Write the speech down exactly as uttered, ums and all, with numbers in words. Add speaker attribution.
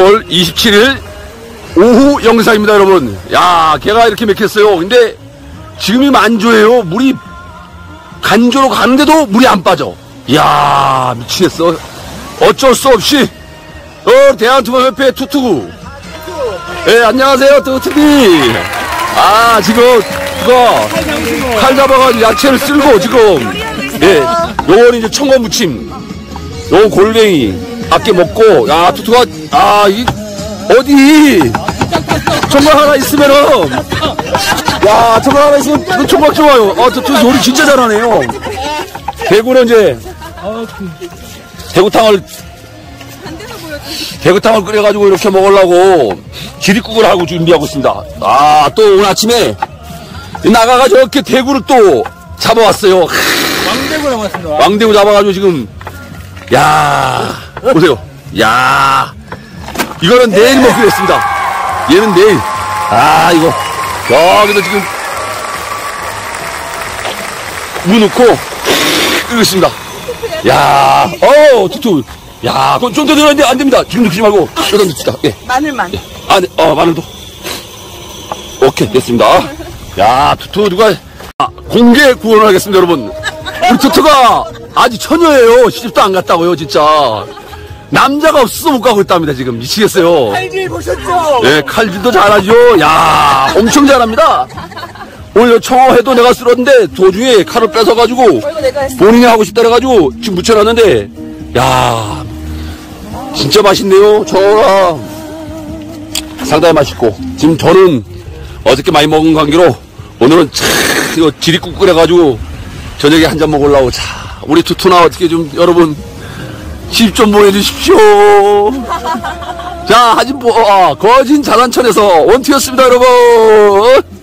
Speaker 1: 유월 이십칠일 오후 영상입니다, 여러분. 야, 개가 이렇게 맥혔어요. 근데 지금이 만조예요. 물이 간조로 가는데도 물이 안 빠져. 이야, 미치겠어. 어쩔 수 없이 어 대한투마협회 투투구. 예, 안녕하세요, 투투비. 아, 지금 누가 칼 잡아가지고 야채를 쓸고 지금. 예, 요건 이제 청어 무침, 요 골뱅이 아껴 먹고. 야, 투투가 아, 이 어디 총각 하나 있으면은, 야, 총각 하나 있으면 그 총각 좋아요. 아, 투투 요리 진짜 잘하네요. 대구는 이제 대구탕을 대구탕을 끓여가지고 이렇게 먹으려고 기립국을 하고 준비하고 있습니다. 아, 또 오늘 아침에 나가가지고 이렇게 대구를 또 잡아왔어요.
Speaker 2: 왕대구 잡았습니다.
Speaker 1: 왕대구 잡아가지고 지금, 야, 보세요. 야, 이거는 내일 먹기로 했습니다. 얘는 내일. 아, 이거 여기도 지금 무 넣고 끓이고 있습니다. 야, 어, 투투. 야, 그건 좀 더 들어가는데 안 됩니다. 지금 넣지 말고 여기다 넣읍시다. 예.
Speaker 3: 마늘만.
Speaker 1: 예. 아, 네. 어, 마늘도. 오케이, 됐습니다. 야, 투투 누가 아, 공개 구원을 하겠습니다, 여러분. 우리 투투가 아직 처녀예요. 시집도 안 갔다고요, 진짜. 남자가 없어서 못 가고 있답니다, 지금. 미치겠어요.
Speaker 3: 칼질 보셨죠?
Speaker 1: 예, 칼질도 잘하죠. 야, 엄청 잘합니다. 오늘 청어회도 내가 쓸었는데 도중에 칼을 뺏어가지고 본인이 하고 싶다 그래가지고 지금 묻혀놨는데, 야, 진짜 맛있네요. 청어가 상당히 맛있고. 지금 저는 어저께 많이 먹은 관계로 오늘은 참 이거 지리국 끓여가지고 저녁에 한 잔 먹으려고. 자, 우리 투투나 어떻게 좀 여러분 십 좀 보내주십시오. 자, 하진 뭐, 아, 거진 자란천에서 원투였습니다, 여러분.